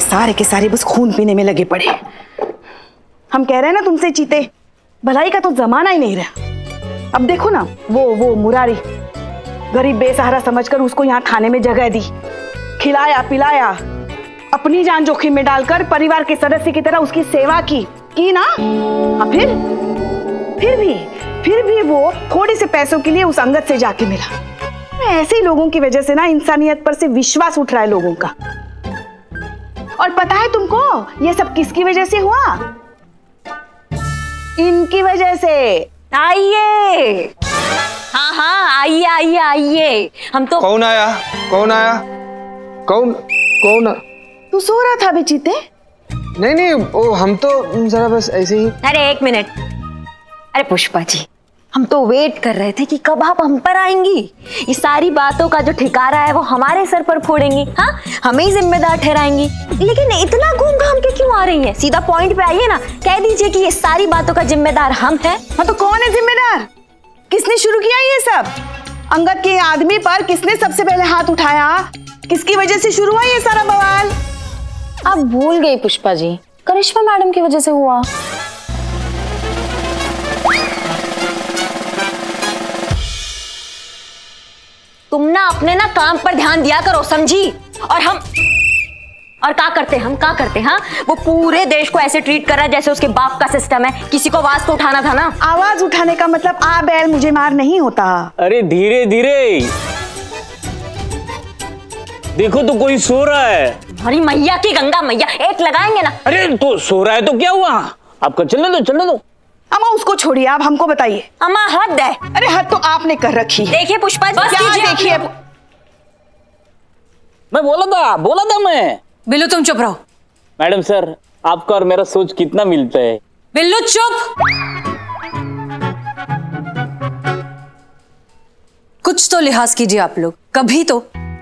सारे के सारे बस खून पीने में लगे पड़े। हम कह रहे हैं ना तुमसे चीते, भलाई का तो जमाना ही नहीं रहा। अब देखो ना, वो मुरारी गरीब बेसहारा समझकर उसको यहाँ थाने में जगह दी, खिलाया पिलाया, अपनी जान जोखिम में डालकर परिवार के सदस्य की तरह उसकी सेवा की ना। फिर भी वो थोड़े से पैसों के लिए उस अंगद से जाके मिला। ऐसे ही लोगों की वजह से ना इंसानियत पर से विश्वास उठ रहा है लोगों का। और पता है तुमको ये सब किसकी वजह से हुआ? इनकी वजह से। आइए, हाँ आइए आइए आइए। हम तो कौन आया? कौन? तू सो रहा था बेचीते? नहीं, ओ हम तो जरा बस ऐसे ही। अरे एक मिनट, अरे पुष्पा जी, हम तो वेट कर रहे थे कि कब आप हम पर आएंगी। ये सारी बातों का जो ठिकारा है वो हमारे सर पर फोड़ेंगी, हाँ हमें ही जिम्मेदार ठहराएंगी। लेकिन इतना घूम घाम के क्यों आ रही हैं? सीधा पॉइंट पे आइए ना, कह दीजिए कि ये सारी बातों का जिम्मेदार हम हैं। हाँ तो कौन है जिम्मेदार? किसने शुरू किया ये सब? अंगद के आदमी पर किसने सबसे पहले हाथ उठाया? किसकी वजह से शुरू हुआ ये सारा बवाल? आप भूल गई पुष्पा जी, करिश्मा मैडम की वजह से हुआ। तुम ना अपने ना काम पर ध्यान दिया करो, समझी? और क्या करते हाँ? वो पूरे देश को ऐसे ट्रीट कर रहा है जैसे उसके बाप का सिस्टम है। किसी को आवाज तो उठाना था ना। आवाज उठाने का मतलब आ बैल मुझे मार नहीं होता। अरे धीरे धीरे देखो तो कोई सो रहा है। हरी मैया की गंगा मैया, एक लगाएंगे ना। अरे तो सो रहा है तो क्या हुआ? आपका चलने दो। अम्मा उसको छोड़िए, आप हमको बताइए। अम्मा हद है। अरे हद तो आपने कर रखी है। देखिए पुष्पा जी, क्या देखिए? मैं बोला था मैं। बिल्लू तुम चुप रहो। मैडम सर, आपका और मेरा सोच कितना मिलता है। बिल्लू चुप। कुछ तो लिहाज कीजिए आप लोग, कभी तो।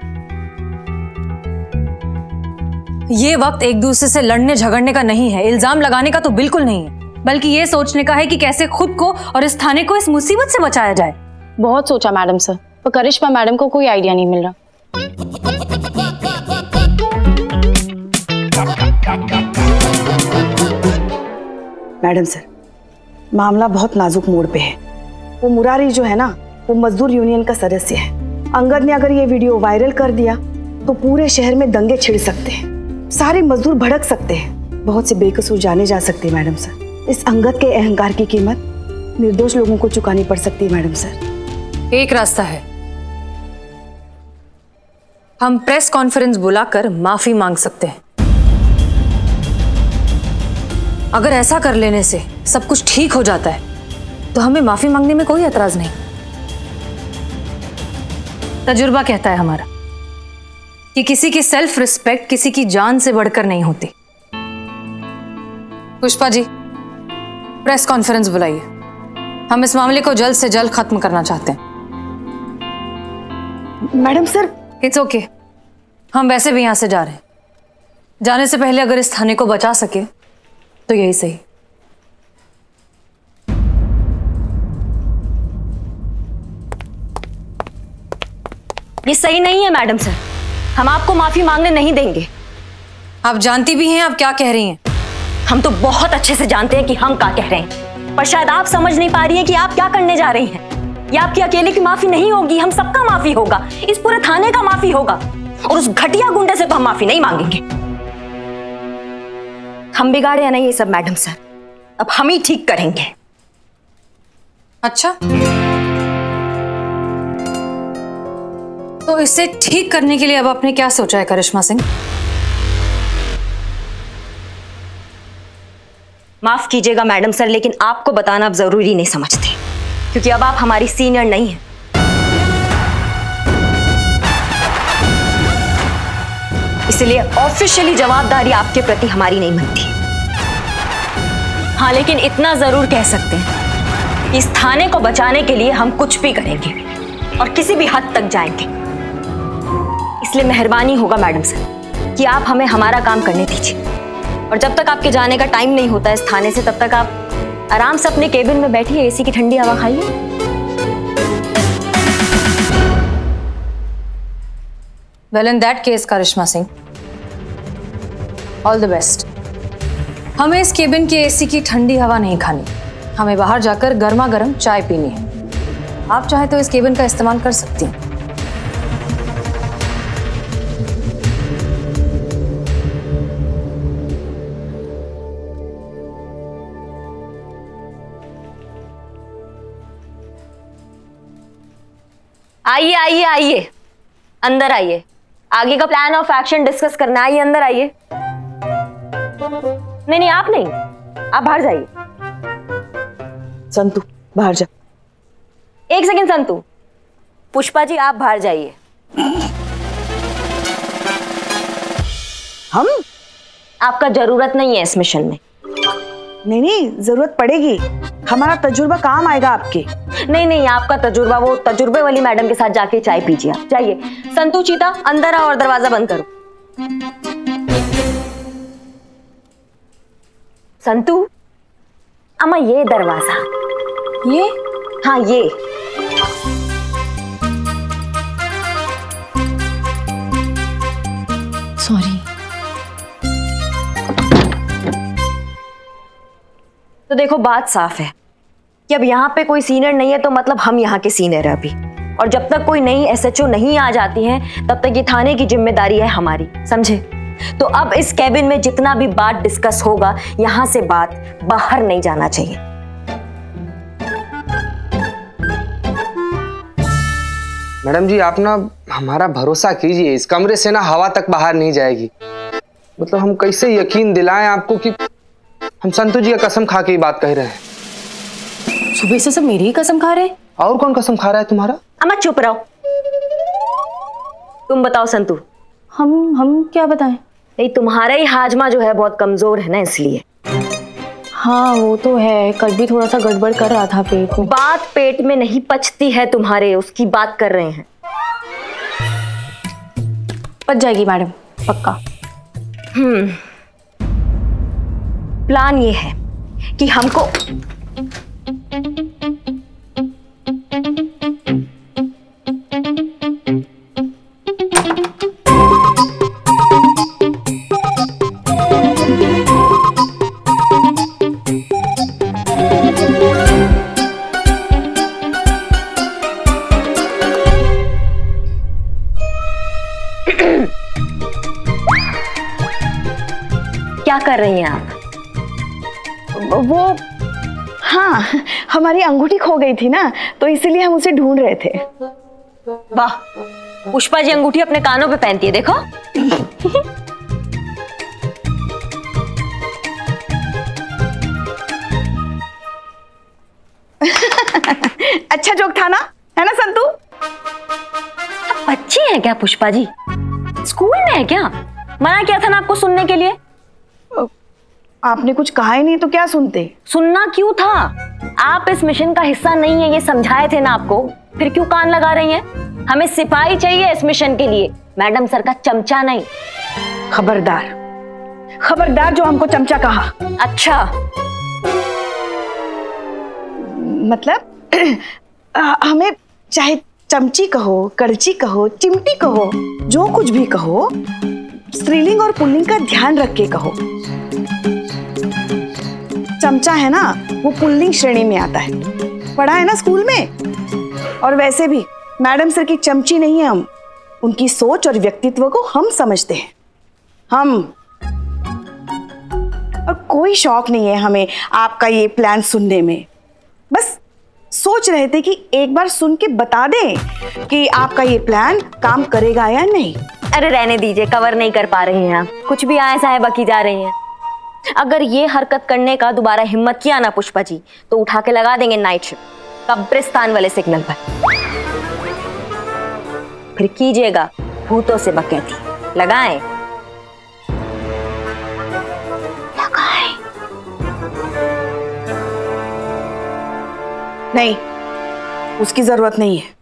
ये वक्त एक दूसरे से लड़ने झगड़ने का नहीं है, इल्जाम लगाने का तो बिल्कुल नहीं है, बल्कि ये सोचने का है कि कैसे खुद को और इस थाने को इस मुसीबत से बचाया जाए। बहुत सोचा मैडम सर, पर करिश्मा मैडम को कोई आइडिया नहीं मिल रहा। मैडम सर, मामला बहुत नाजुक मोड़ पे है। वो मुरारी जो है ना, वो मजदूर यूनियन का सदस्य है। अंगद ने अगर ये वीडियो वायरल कर दिया तो पूरे शहर में दंगे छिड़ सकते हैं, सारे मजदूर भड़क सकते हैं, बहुत से बेकसूर जाने जा सकते हैं। मैडम सर, इस अंगद के अहंकार की कीमत निर्दोष लोगों को चुकानी पड़ सकती है। मैडम सर, एक रास्ता है, हम प्रेस कॉन्फ्रेंस बुलाकर माफी मांग सकते हैं। अगर ऐसा कर लेने से सब कुछ ठीक हो जाता है तो हमें माफी मांगने में कोई एतराज नहीं। तजुर्बा कहता है हमारा कि किसी की सेल्फ रिस्पेक्ट किसी की जान से बढ़कर नहीं होती। पुष्पा जी, प्रेस कॉन्फ्रेंस बुलाइए। हम इस मामले को जल्द से जल्द खत्म करना चाहते हैं। मैडम सर, इट्स ओके, हम वैसे भी यहां से जा रहे हैं। जाने से पहले अगर इस थाने को बचा सके तो यही सही। ये सही नहीं है मैडम सर, हम आपको माफी मांगने नहीं देंगे। आप जानती भी हैं आप क्या कह रही हैं। हम तो बहुत अच्छे से जानते हैं कि हम क्या कह रहे हैं, पर शायद आप समझ नहीं पा रही हैं कि आप क्या करने जा रही हैं। ये आपकी अकेले की माफी नहीं होगी, हम सबका माफी होगा, इस पूरे थाने का माफी होगा। और उस घटिया गुंडे से तो हम माफी नहीं मांगेंगे। हम बिगाड़े हैं ना ये सब मैडम सर, अब हम ही ठीक करेंगे। अच्छा, तो इसे ठीक करने के लिए अब आपने क्या सोचा है करिश्मा सिंह? माफ कीजिएगा मैडम सर, लेकिन आपको बताना अब जरूरी नहीं समझते, क्योंकि अब आप हमारी सीनियर नहीं हैं। इसलिए ऑफिशियली जवाबदारी आपके प्रति हमारी नहीं बनती। हाँ, लेकिन इतना जरूर कह सकते हैं, इस थाने को बचाने के लिए हम कुछ भी करेंगे और किसी भी हद तक जाएंगे। इसलिए मेहरबानी होगा मैडम सर कि आप हमें हमारा काम करने दीजिए, और जब तक आपके जाने का टाइम नहीं होता इस थाने से, तब तक आप आराम से अपने केबिन में बैठिए, एसी की ठंडी हवा खाइए। Well in that case Karishma Singh, all the best. हमें इस केबिन के एसी की ठंडी हवा नहीं खानी, हमें बाहर जाकर गर्मा गर्म चाय पीनी है। आप चाहे तो इस केबिन का इस्तेमाल कर सकती हैं। आइए आइए आइए, अंदर आइए। आगे का प्लान ऑफ एक्शन डिस्कस करना है। आइए अंदर आइए। नहीं, आप नहीं, आप बाहर जाइए। संतु बाहर जा। एक सेकंड संतु। पुष्पा जी आप बाहर जाइए। हम? आपका जरूरत नहीं है इस मिशन में। नहीं, जरूरत पड़ेगी। हमारा तजुर्बा काम आएगा आपके। नहीं, आपका तजुर्बा वो तजुर्बे वाली मैडम के साथ जाके चाय पीजिए। आप जाइए। संतु चीता अंदर आओ और दरवाजा बंद करो। संतु अम्मा ये दरवाजा, ये हाँ ये। सॉरी। तो देखो बात साफ है कि अब यहाँ पे कोई सीनियर नहीं है, तो मतलब हम यहाँ के सीनियर है अभी। और जब तक कोई नई एसएचओ नहीं आ जाती है तब तक ये थाने की जिम्मेदारी है हमारी, समझे? तो अब इस कैबिन में जितना भी बात डिस्कस होगा, यहाँ से बात बाहर नहीं जाना चाहिए। मैडम जी आप ना हमारा भरोसा कीजिए, इस कमरे से ना हवा तक बाहर नहीं जाएगी। मतलब हम कैसे यकीन दिलाएं आपको कि हम संतु जी का कसम खा के ये बात कह रहे हैं। सुबह से सब मेरी ही कसम खा रहे। और कौन कसम खा रहा है तुम्हारा? अम्मा चुप रहो। तुम बताओ संतु। हम क्या बताएं? नहीं, तुम्हारा ही हाजमा जो है बहुत कमजोर है ना, इसलिए। हाँ वो तो है, कल भी थोड़ा सा गड़बड़ कर रहा था पेट में। बात पेट में नहीं पचती है तुम्हारे, उसकी बात कर रहे हैं। पच जाएगी मैडम, पक्का। प्लान ये है कि हमको क्या कर रही हैं आप? वो हाँ, हमारी अंगूठी खो गई थी ना, तो इसीलिए हम उसे ढूंढ रहे थे। वाह, पुष्पा जी अंगूठी अपने कानों पे पहनती है, देखो। अच्छा जोक था ना, है ना संतु? बच्ची है क्या पुष्पा जी? स्कूल में है क्या? मना किया था ना आपको सुनने के लिए। आपने कुछ कहा ही नहीं तो क्या सुनते? सुनना क्यों था? आप इस मिशन का हिस्सा नहीं है, ये समझाए थे ना आपको, फिर क्यों कान लगा रही हैं? हमें सिपाही चाहिए इस मिशन के लिए, मैडम सर का चमचा नहीं। खबरदार, खबरदार जो हमको चमचा कहा। अच्छा मतलब हमें चाहे चमची कहो, करची कहो, चिमटी कहो, जो कुछ भी कहो, स्त्रीलिंग और पुल्लिंग का ध्यान रख के कहो। चमचा है ना, वो पुल्लिंग श्रेणी में आता है, पढ़ा है ना स्कूल में। और वैसे भी मैडम सर की चमची नहीं है हम, उनकी सोच और व्यक्तित्व को हम समझते हैं। हम और कोई शौक नहीं है हमें आपका ये प्लान सुनने में, बस सोच रहे थे कि एक बार सुन के बता दें कि आपका ये प्लान काम करेगा या नहीं। अरे रहने दीजिए, कवर नहीं कर पा रही हैं आप, कुछ भी आए साए बकी जा रही हैं। अगर ये हरकत करने का दोबारा हिम्मत किया ना पुष्पा जी, तो उठा के लगा देंगे नाइट शिफ्ट कब्रिस्तान वाले सिग्नल पर। फिर कीजिएगा भूतों से बकैती। लगाएं लगाएं। नहीं, उसकी जरूरत नहीं है।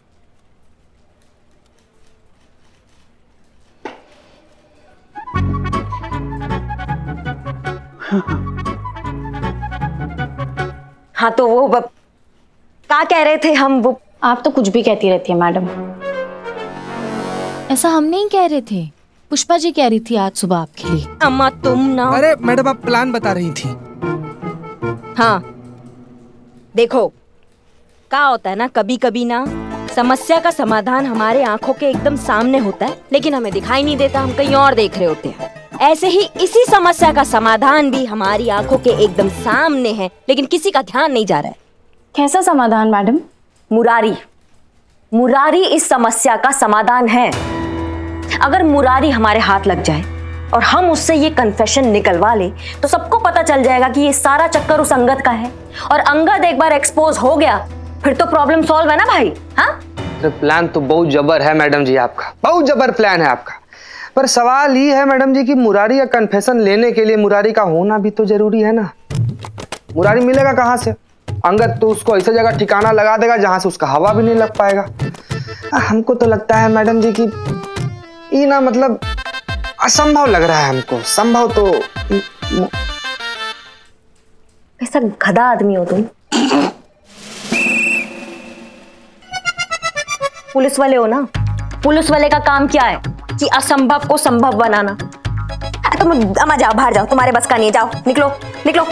हाँ तो वो क्या कह रहे थे हम? वो आप तो कुछ भी कहती रहती है मैडम। ऐसा हम नहीं कह रहे थे। पुष्पा जी कह रही थी आज सुबह आपके लिए। अम्मा तुम ना। अरे मैडम आप प्लान बता रही थी। हाँ देखो क्या होता है ना, कभी कभी ना समस्या का समाधान हमारे आंखों के एकदम सामने होता है लेकिन हमें दिखाई नहीं देता, हम कहीं और देख रहे होते हैं। ऐसे ही इसी समस्या का समाधान भी हमारी आंखों के एकदम सामने है लेकिन किसी का ध्यान नहीं जा रहा है। कैसा समाधान मैडम? मुरारी, मुरारी इस समस्या का समाधान है। अगर मुरारी हमारे हाथ लग जाए और हम उससे ये कन्फेशन निकलवा ले तो सबको पता चल जाएगा कि ये सारा चक्कर उस अंगद का है, और अंगद एक बार एक्सपोज हो गया फिर तो प्रॉब्लम सॉल्व है ना भाई। हाँ प्लान तो बहुत जबर है मैडम जी आपका, बहुत जबर प्लान है आपका। पर सवाल ये है मैडम जी कि मुरारी का कन्फेशन लेने के लिए मुरारी का होना भी तो जरूरी है ना। मुरारी मिलेगा कहाँ से? अंगद तो उसको ऐसा जगह ठिकाना लगा देगा जहां से उसका हवा भी नहीं लग पाएगा। हमको तो लगता है मैडम जी कि ये ना मतलब असंभव लग रहा है हमको। संभव तो कैसा गधा आदमी हो तुम। पुलिस वाले हो ना, पुलिस वाले का काम क्या है कि असंभव को संभव बनाना। तुम अम्मा जाओ, बाहर जाओ, तुम्हारे बस का नहीं है, जाओ निकलो निकलो।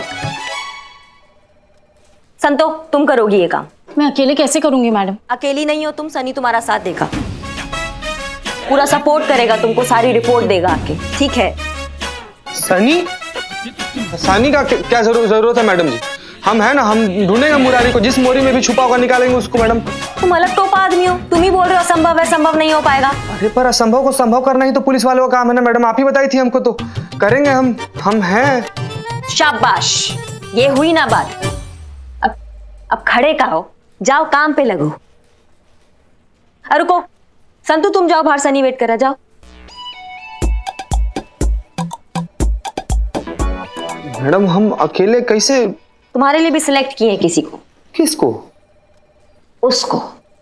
संतो तुम करोगी ये काम। मैं अकेले कैसे करूंगी मैडम? अकेली नहीं हो तुम, सनी तुम्हारा साथ देगा, पूरा सपोर्ट करेगा तुमको, सारी रिपोर्ट देगा आके, ठीक है? सनी? सनी का क्या जरूरत है मैडम जी? हम है ना, हम ढूंढेंगे मुरारी को, जिस मोरी में भी छुपा होगा निकालेंगे उसको मैडम। तुम अलग टोपा आदमी हो, तुम ही बोल रहे हो असंभव है, संभव नहीं हो पाएगा। अरे पर असंभव को संभव करना ही तो पुलिस वालों का काम है ना मैडम, आप ही बताई थी हमको, तो करेंगे हम हैं। शाबाश, ये हुई ना बात। अब खड़े का हो, जाओ काम पे लगो। रुको संतु, तुम जाओ बाहर, सनी वेट कर रहा, जाओ। मैडम हम अकेले कैसे? तुम्हारे लिए भी सिलेक्ट किए हैं किसी को। किसको? उसको।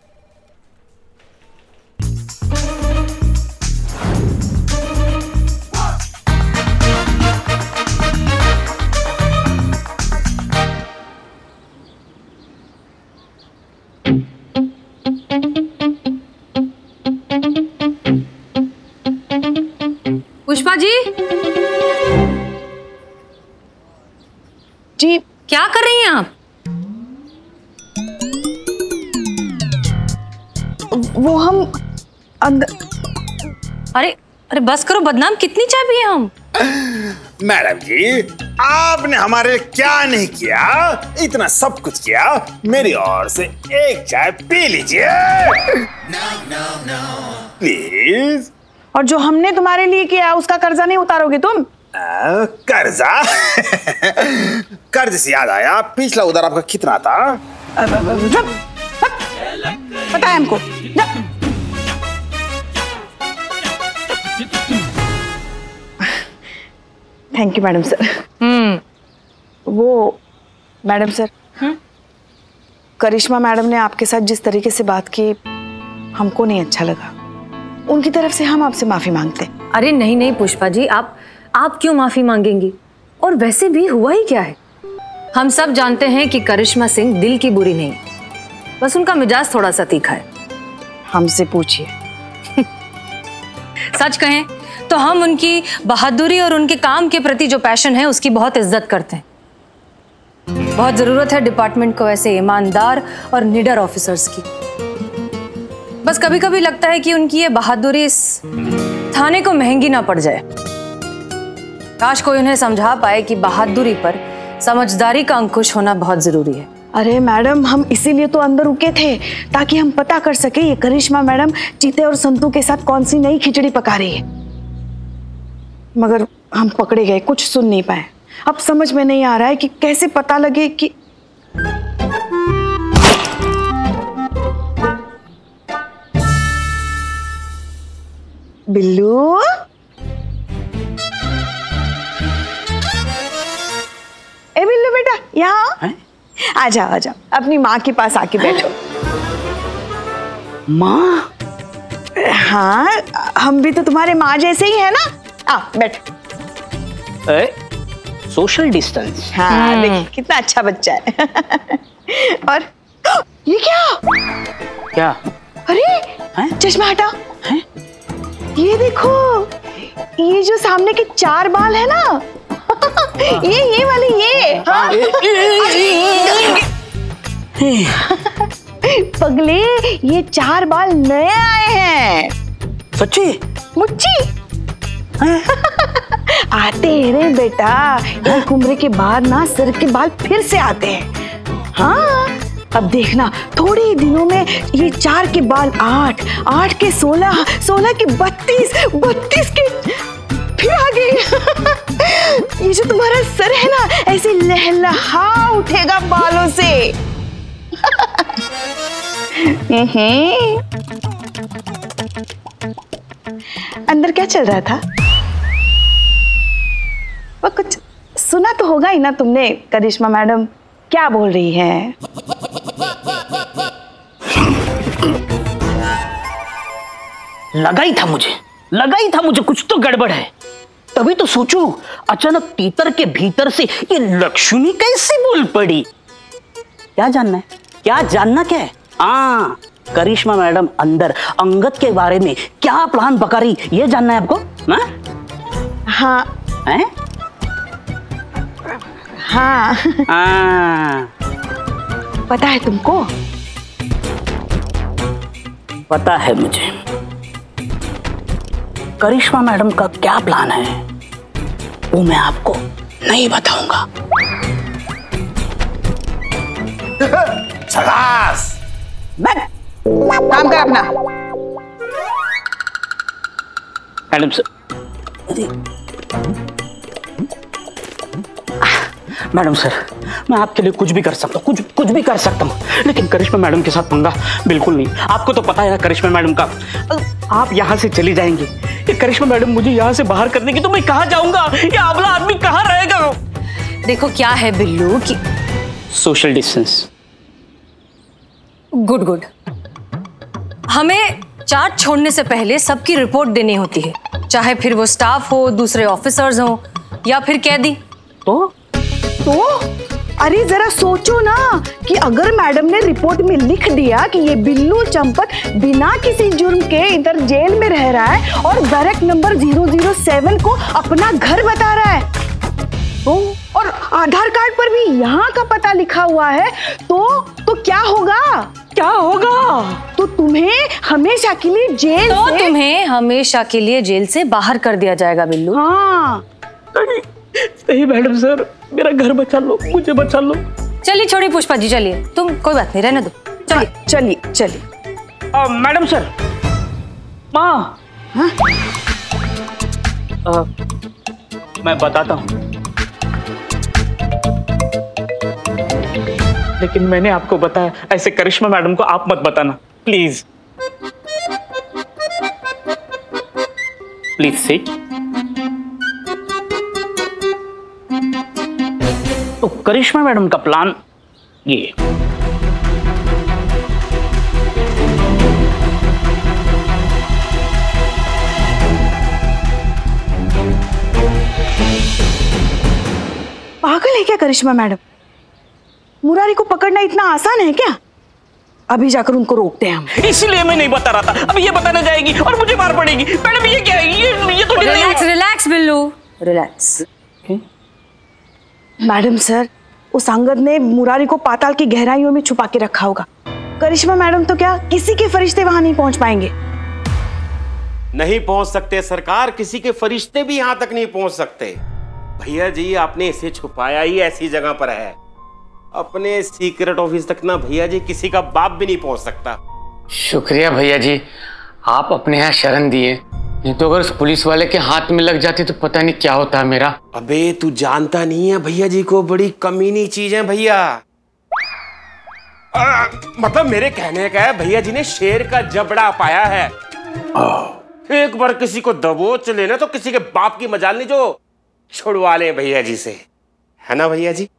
पुष्पा जी जी क्या कर रही हैं आप? वो हम अंदर। अरे अरे बस करो, बदनाम कितनी चाय पिए हम। मैडम जी आपने हमारे क्या नहीं किया, इतना सब कुछ किया, मेरी ओर से एक चाय पी लीजिए प्लीज। और जो हमने तुम्हारे लिए किया उसका कर्जा नहीं उतारोगे तुम? कर्जा? कर्ज से याद आया, पिछला उधार आपका कितना था? पता है हमको। Thank you madam sir. वो मैडम सर, करिश्मा मैडम ने आपके साथ जिस तरीके से बात की हमको नहीं अच्छा लगा। उनकी तरफ से हम आपसे माफी मांगते हैं। अरे नहीं नहीं पुष्पा जी, आप क्यों माफी मांगेंगी? और वैसे भी हुआ ही क्या है? हम सब जानते हैं कि करिश्मा सिंह दिल की बुरी नहीं, बस उनका मिजाज थोड़ा सा तीखा है। हमसे पूछिए। सच कहें तो हम उनकी बहादुरी और उनके काम के प्रति जो पैशन है उसकी बहुत इज्जत करते हैं। बहुत जरूरत है डिपार्टमेंट को ऐसे ईमानदार और निडर ऑफिसर्स की। बस कभी कभी लगता है कि उनकी ये बहादुरी इस थाने को महंगी ना पड़ जाए। काश कोई उन्हें समझा पाए कि बहादुरी पर समझदारी का अंकुश होना बहुत जरूरी है। अरे मैडम, हम इसीलिए तो अंदर रुके थे ताकि हम पता कर सके ये करिश्मा मैडम चीते और संतू के साथ कौन सी नई खिचड़ी पका रही है। मगर हम पकड़े गए, कुछ सुन नहीं पाए। अब समझ में नहीं आ रहा है कि कैसे पता लगे कि बिल्लू, ए बिल्लू बेटा यहाँ आ जाओ, आ जाओ, अपनी माँ के पास आके बैठो। माँ? हाँ, हम भी तो तुम्हारे माँ जैसे ही है ना। आ बैठ। Social distance. हाँ देखिए कितना अच्छा बच्चा है। और ये क्या? क्या? अरे चश्मा हटा। ये देखो, ये जो सामने के 4 बाल है ना, ये वाले ये। हाँ। पगले, ये 4 बाल नए आए हैं। सच्ची? मुच्ची। आते हैं रे बेटा, एक उम्र के बाद ना सिर के बाल फिर से आते हैं। हाँ, अब देखना थोड़े ही दिनों में ये 4 के बाल 8, 8 के 16, 16 के 32, 32 के फिर आ गए। ये जो तुम्हारा सर है ना, ऐसे लहलहा उठेगा बालों से। अंदर क्या चल रहा था? वो कुछ सुना तो होगा ही ना तुमने, करिश्मा मैडम क्या बोल रही हैं? लगा ही था मुझे कुछ तो गड़बड़ है। तभी तो सोचूं, अचानक तीतर के भीतर से ये लक्ष्मी कैसे बोल पड़ी। क्या जानना क्या है? हाँ, करिश्मा मैडम अंदर अंगद के बारे में क्या प्लान पका रही, ये जानना है आपको? हाँ। हैं? हाँ। पता है तुमको? पता है मुझे। करिश्मा मैडम का क्या प्लान है वो मैं आपको नहीं बताऊंगा। शाबाश। काम कर अपना। मैडम सर, मैडम सर, मैं आपके लिए कुछ भी कर सकता हूँ, कुछ भी कर सकता हूँ, लेकिन करिश्मा मैडम के साथ पंगा बिल्कुल नहीं। आपको तो पता है करिश्मा मैडम का। आप यहाँ से चली जाएंगी, ये करिश्मा मैडम मुझे यहाँ से बाहर कर देंगी तो मैं कहाँ जाऊंगा? ये अबला आदमी कहाँ रहेगा? देखो क्या है बिल्लू कि सोशल डिस्टेंस। गुड। हमें चार्ज छोड़ने से पहले सबकी रिपोर्ट देनी होती है, चाहे फिर वो स्टाफ हो, दूसरे ऑफिसर्स हो या फिर कैदी। तो अरे जरा सोचो ना कि अगर मैडम ने रिपोर्ट में लिख दिया कि ये बिल्लू चंपत बिना किसी जुर्म के इधर जेल में रह रहा है और बैरक नंबर 007 को अपना घर बता रहा है, तो और आधार कार्ड पर भी यहाँ का पता लिखा हुआ है, तो क्या होगा? तो तुम्हें हमेशा के लिए तुम्हें हमेशा के लिए जेल से बाहर कर दिया जाएगा बिल्लू। हाँ। नहीं मैडम सर, मेरा घर बचा लो, मुझे बचा लो। चलिए छोड़िए पुष्पा जी, चलिए, तुम कोई बात नहीं, रहने दो। चलिए। मैडम सर, माँ। हाँ? मैं बताता हूँ, लेकिन मैंने आपको बताया, ऐसे करिश्मा मैडम को आप मत बताना, प्लीज सिट। तो करिश्मा मैडम का प्लान ये। पागल है क्या करिश्मा मैडम? मुरारी को पकड़ना इतना आसान है क्या? अभी जाकर उनको रोकते हैं हम। इसलिए मैं नहीं बता रहा था, अभी ये बताने जाएगी और मुझे मार पड़ेगी। मैडम ये क्या है? ये तो relax Billu, relax. Madam sir, उस अंगद ने मुरारी को पाताल की गहराइयों में छुपा के रखा होगा। करिश्मा मैडम तो क्या किसी के फरिश्ते वहां नहीं पहुंच पाएंगे? नहीं पहुंच सकते सरकार, किसी के फरिश्ते भी यहां तक नहीं पहुंच सकते। भैया जी, आपने इसे छुपाया ही ऐसी जगह पर है, अपने सीक्रेट ऑफिस तक ना भैया जी किसी का बाप भी नहीं पहुंच सकता। शुक्रिया भैया जी, आप अपने यहाँ शरण दिए, नहीं तो अगर उस पुलिस वाले के हाथ में लग जाती तो पता नहीं क्या होता मेरा। अबे तू जानता नहीं है भैया जी को, बड़ी कमीनी चीज है भैया। मतलब मेरे कहने का है, भैया जी ने शेर का जबड़ा पाया है। एक बार किसी को दबोच लेना तो किसी के बाप की मजाल नहीं जो छुड़वा ले भैया जी से, है ना भैया जी?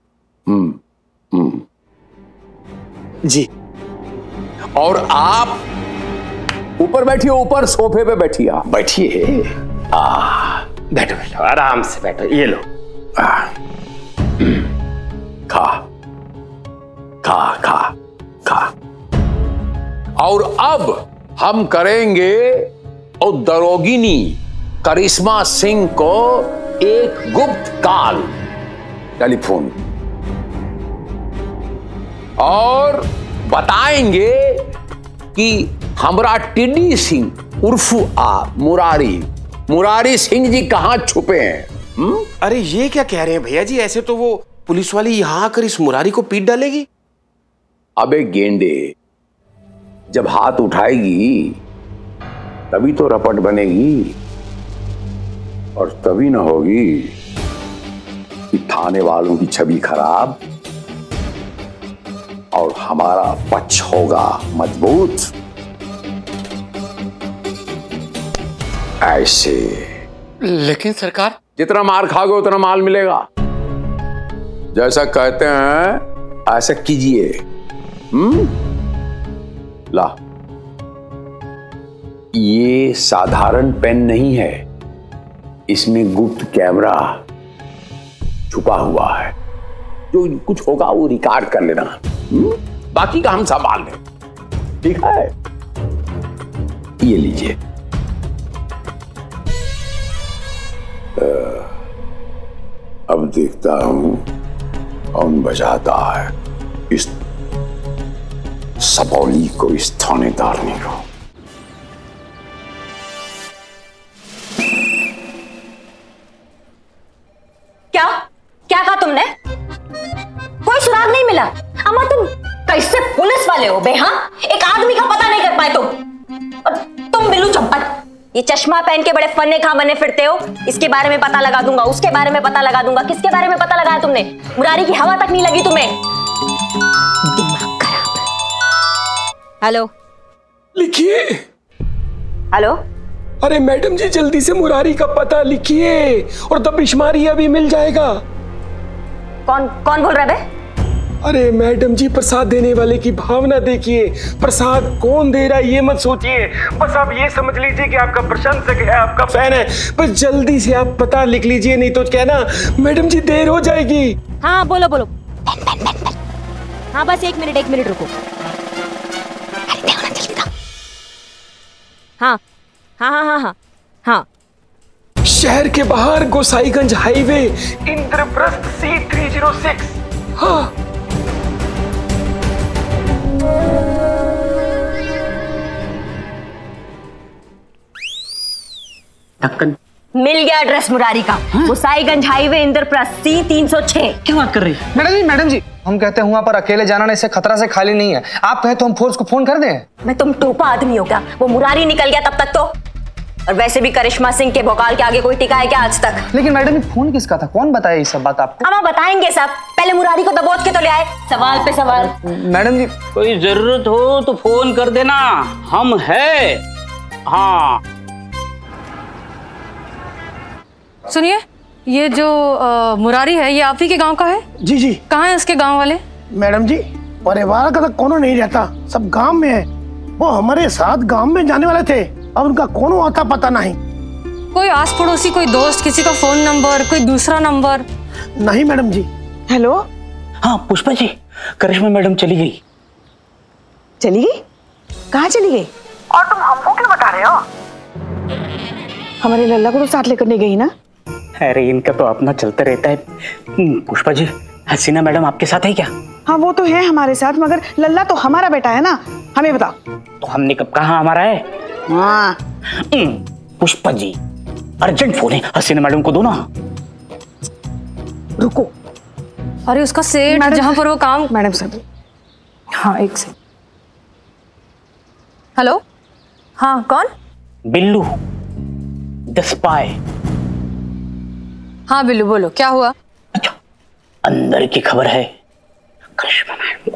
जी। और आप ऊपर बैठिए, ऊपर सोफे पे बैठिए, आप बैठिए। बैठो बैठो, आराम से बैठो, ये लो। खा खा खा खा। और अब हम करेंगे और दरोगिनी करिश्मा सिंह को एक गुप्त कॉल टेलीफोन और बताएंगे कि हमरा टिड्डी सिंह उर्फ मुरारी सिंह जी कहां छुपे हैं। अरे ये क्या कह रहे हैं भैया जी? ऐसे तो वो पुलिस वाली यहां आकर इस मुरारी को पीट डालेगी। अबे गेंडे, जब हाथ उठाएगी तभी तो रपट बनेगी, और तभी ना होगी कि थाने वालों की छवि खराब और हमारा पक्ष होगा मजबूत। ऐसे। लेकिन सरकार, जितना मार खाओगे उतना माल मिलेगा। जैसा कहते हैं ऐसा कीजिए। ला, ये साधारण पेन नहीं है, इसमें गुप्त कैमरा छुपा हुआ है। जो कुछ होगा वो रिकॉर्ड कर लेना। बाकी का हम संभाल लें, ठीक है? ये लीजिए। अब देखता हूं कौन बजाता है इस सबौली को, इस थानेदारनी को। क्या क्या कहा तुमने? कोई सुराग नहीं मिला? अम्मा तुम कैसे पुलिस वाले हो बे? हाँ, एक आदमी का पता नहीं कर पाए तुम। और तुम बिल्लू चंपट, ये चश्मा पहन के बड़े फन्ने खा बने फिरते हो। इसके बारे में पता लगा दूंगा, उसके बारे में पता लगा दूंगा। किसके बारे में पता लगाया तुमने? मुरारी की हवा तक नहीं लगी तुम्हें। दिमाग खराब। हेलो, लिखिए। हेलो। अरे मैडम जी, जल्दी से मुरारी का पता लिखिए और दबिशमारी अभी मिल जाएगा। कौन कौन बोल रहा है बे? अरे मैडम जी, प्रसाद देने वाले की भावना देखिए। प्रसाद कौन दे रहा है ये मत सोचिए, बस आप ये समझ लीजिए कि आपका प्रशंसक है, आपका फैन है। बस जल्दी से आप पता लिख लीजिए, नहीं तो क्या ना मैडम जी देर हो जाएगी। हाँ बोलो बोलो। हाँ बस एक मिनट रुको। अरे देखो ना जल्दी का। हाँ हाँ हाँ हाँ हाँ हाँ। शहर के बाहर गोसाईगंज हाईवे, इंद्रप्रस्थ C306। हाँ। मिल गया एड्रेस मुरारी का। Gosaiganj highway, Indraprastha C306। क्या बात कर रही है? मैडम जी हम कहते हैं वहां पर अकेले जाना ना, इससे खतरा से खाली नहीं है। आप कहे तो हम फोर्स को फोन कर दें। मैं तुम टोपा आदमी हो क्या? वो मुरारी निकल गया तब तक तो। और वैसे भी करिश्मा सिंह के भोकाल के आगे कोई टिका है क्या आज तक? लेकिन मैडम ये फोन किसका था? कौन बताया ये सब बात आपको? हम बताएंगे सब। पहले मुरारी को दबोच के तो ले आए। सवाल पे सवाल। मैडम जी कोई जरूरत हो तो फोन कर देना, हम है। हाँ सुनिए, ये जो मुरारी है ये आप ही के गांव का है? जी जी। कहाँ है उसके गांव वाले? मैडम जी परिवार का तो कोनो नहीं रहता, सब गांव में है। वो हमारे साथ गांव में जाने वाले थे, अब उनका कौन आता पता नहीं। कोई आस पड़ोसी, कोई दोस्त, किसी का फोन नंबर, कोई दूसरा नंबर? नहीं मैडम जी। हेलो। हाँ पुष्पा जी, करिश्मा मैडम चली गई। चली गई? कहाँ चली गई? और तुम हमको क्यों बता रहे हो? हमारे लल्ला को तो साथ लेकर नहीं गई ना? अरे इनका तो अपना चलता रहता है। पुष्पा जी, हसीना मैडम आपके साथ है क्या? हाँ वो तो है हमारे साथ, मगर लल्ला तो हमारा बेटा है ना, हमें बताओ। तो हमने कब कहा हमारा है? हाँ। पुष्पा जी अर्जेंट फोन है, हसीना मैडम को दो ना। रुको। अरे उसका सेठ जहाँ पर वो काम। Madam sir. हाँ एक सेकंड। हेलो। हाँ कौन? Billu the spy. हाँ बिल्लू बोलो, क्या हुआ? अच्छा, अंदर की खबर है। करिश्मा मैडम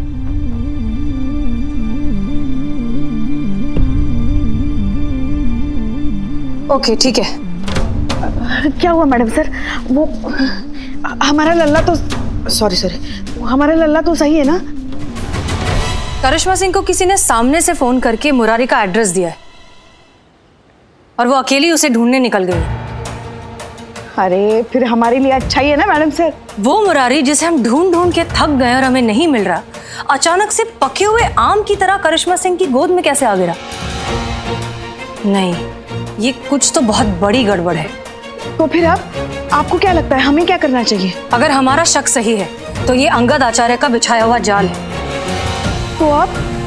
ओके ठीक है। क्या हुआ मैडम सर? वो हमारा लल्ला तो सॉरी हमारा लल्ला तो सही है ना? करिश्मा सिंह को किसी ने सामने से फोन करके मुरारी का एड्रेस दिया है और वो अकेली उसे ढूंढने निकल गई। अरे फिर हमारे लिए अच्छा ही है ना मैडम सर। वो मुरारी जिसे हम ढूंढ ढूंढ के थक गए और हमें नहीं मिल रहा, अचानक से पके हुए आम की तरह करिश्मा सिंह की गोद में कैसे आ गिरा? नहीं, ये कुछ तो बहुत बड़ी गड़बड़ है। तो फिर अब आपको क्या लगता है हमें क्या करना चाहिए? अगर हमारा शक सही है तो ये अंगद आचार्य का बिछाया हुआ जाल है। तो अब